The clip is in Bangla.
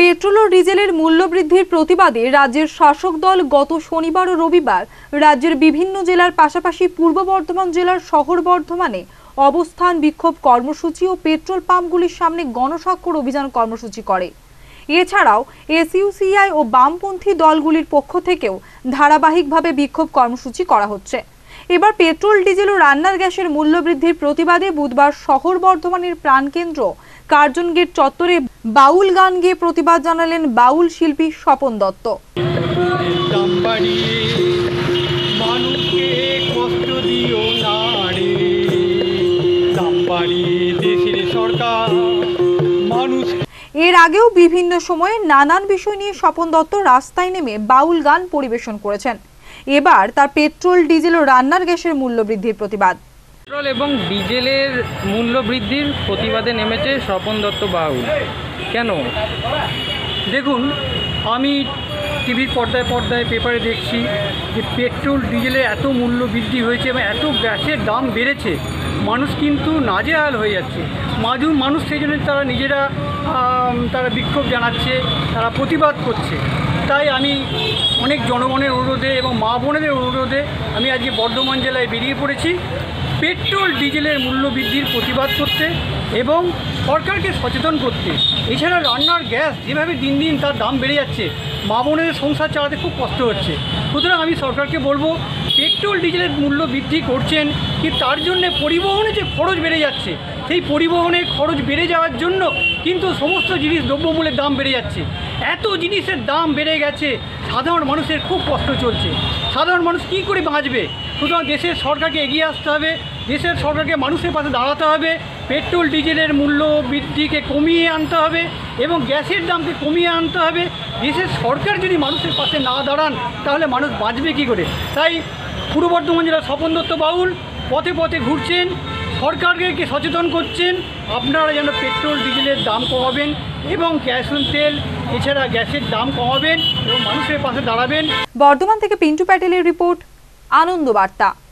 পেট্রোল ও ডিজেলের মূল্য বৃদ্ধির প্রতিবাদে রাজ্যের শাসক দল গত শনিবার ও রবিবার রাজ্যের বিভিন্ন জেলার পাশাপাশি পূর্ব বর্ধমান জেলার শহর বর্ধমানে অবস্থান বিক্ষোভ কর্মসূচি ও পেট্রোল পাম্পগুলির সামনে গণস্বাক্ষর অভিযান কর্মসূচি করে। এছাড়াও এসইউসিআই ও বামপন্থী দলগুলির পক্ষ থেকেও ধারাবাহিকভাবে বিক্ষোভ কর্মসূচি করা হচ্ছে। এবার পেট্রোল ডিজেল ও রান্নার গ্যাসের মূল্য বৃদ্ধির প্রতিবাদে বুধবার শহর বর্ধমানের প্রাণকেন্দ্র কার্জন গেট চত্বরে বাউল গান গেয়ে প্রতিবাদ জানালেন বাউল শিল্পী স্বপন দত্ত। এর আগেও বিভিন্ন সময়ে নানান বিষয় নিয়ে স্বপন দত্ত রাস্তায় নেমে বাউল গান পরিবেশন করেছেন। এবার তার পেট্রোল ডিজেল ও রান্নার গ্যাসের মূল্য বৃদ্ধির প্রতিবাদ। পেট্রোল এবং ডিজেলের মূল্য বৃদ্ধির প্রতিবাদে নেমেছে স্বপন দত্ত বাউল। কেন? দেখুন, আমি টিভির পর্দায় পেপারে দেখছি যে পেট্রোল ডিজেলের এত মূল্য বৃদ্ধি হয়েছে এবং এত গ্যাসের দাম বেড়েছে, মানুষ কিন্তু নাজেহাল হয়ে যাচ্ছে। মানুষ সেই জন্য তারা নিজেরা তারা বিক্ষোভ জানাচ্ছে, তারা প্রতিবাদ করছে। তাই আমি অনেক জনগণের অনুরোধে এবং মা বোনেদের অনুরোধে আমি আজকে বর্ধমান জেলায় বেরিয়ে পড়েছি পেট্রোল ডিজেলের মূল্য বৃদ্ধির প্রতিবাদ করতে এবং সরকারকে সচেতন করতে। এছাড়া রান্নার গ্যাস যেভাবে দিন দিন তার দাম বেড়ে যাচ্ছে, মা বোনের সংসার চালাতে খুব কষ্ট হচ্ছে। সুতরাং আমি সরকারকে বলবো, পেট্রোল ডিজেলের মূল্য বৃদ্ধি করছেন কি তার জন্য পরিবহনে যে খরচ বেড়ে যাচ্ছে, সেই পরিবহনের খরচ বেড়ে যাওয়ার জন্য কিন্তু সমস্ত জিনিস দ্রব্যমূল্যের দাম বেড়ে যাচ্ছে। এত জিনিসের দাম বেড়ে গেছে, সাধারণ মানুষের খুব কষ্ট চলছে। সাধারণ মানুষ কী করে বাঁচবে? সুতরাং দেশের সরকারকে এগিয়ে আসতে হবে, দেশের সরকারকে মানুষের পাশে দাঁড়াতে হবে, পেট্রোল ডিজেলের মূল্য বৃদ্ধিকে কমিয়ে আনতে হবে এবং গ্যাসের দামকে কমিয়ে আনতে হবে। দেশের সরকার যদি মানুষের পাশে না দাঁড়ান তাহলে মানুষ বাঁচবে কী করে? তাই পূর্ব বর্ধমান জেলার স্বপন দত্ত বাউল পথে পথে ঘুরছেন, সরকারকে সচেতন করছেন আপনারা যেন পেট্রোল ডিজেলের দাম কমাবেন এবং গ্যাসোলিন তেল এছাড়া গ্যাসের দাম কমাবেন এবং মানুষের পাশে দাঁড়াবেন। বর্ধমান থেকে পিন্টু প্যাটেলের রিপোর্ট, আনন্দ বার্তা।